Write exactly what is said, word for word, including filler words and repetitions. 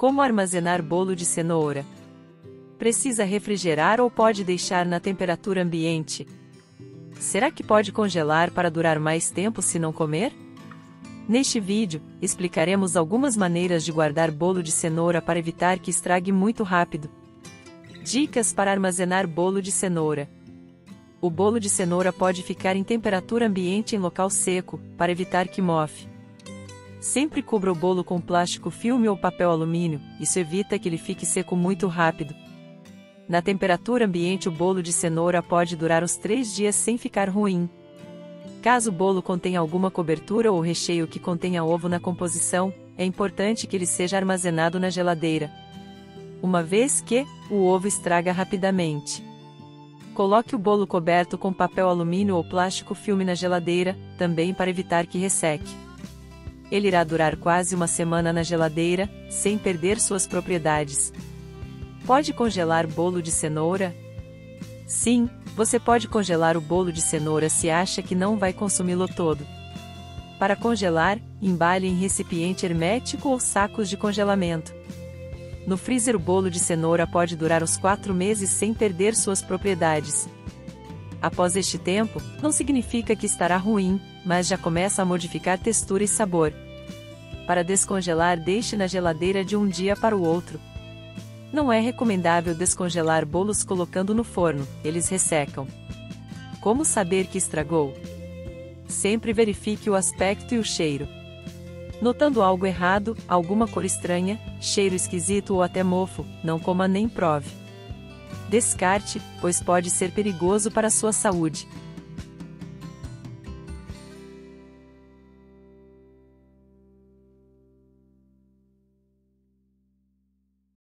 Como armazenar bolo de cenoura? Precisa refrigerar ou pode deixar na temperatura ambiente? Será que pode congelar para durar mais tempo se não comer? Neste vídeo, explicaremos algumas maneiras de guardar bolo de cenoura para evitar que estrague muito rápido. Dicas para armazenar bolo de cenoura. O bolo de cenoura pode ficar em temperatura ambiente em local seco, para evitar que mofe. Sempre cubra o bolo com plástico filme ou papel alumínio, isso evita que ele fique seco muito rápido. Na temperatura ambiente o bolo de cenoura pode durar uns três dias sem ficar ruim. Caso o bolo contenha alguma cobertura ou recheio que contenha ovo na composição, é importante que ele seja armazenado na geladeira, uma vez que o ovo estraga rapidamente. Coloque o bolo coberto com papel alumínio ou plástico filme na geladeira, também para evitar que resseque. Ele irá durar quase uma semana na geladeira, sem perder suas propriedades. Pode congelar bolo de cenoura? Sim, você pode congelar o bolo de cenoura se acha que não vai consumi-lo todo. Para congelar, embale em recipiente hermético ou sacos de congelamento. No freezer o bolo de cenoura pode durar uns quatro meses sem perder suas propriedades. Após este tempo, não significa que estará ruim, mas já começa a modificar textura e sabor. Para descongelar, deixe na geladeira de um dia para o outro. Não é recomendável descongelar bolos colocando no forno, eles ressecam. Como saber que estragou? Sempre verifique o aspecto e o cheiro. Notando algo errado, alguma cor estranha, cheiro esquisito ou até mofo, não coma nem prove. Descarte, pois pode ser perigoso para a sua saúde.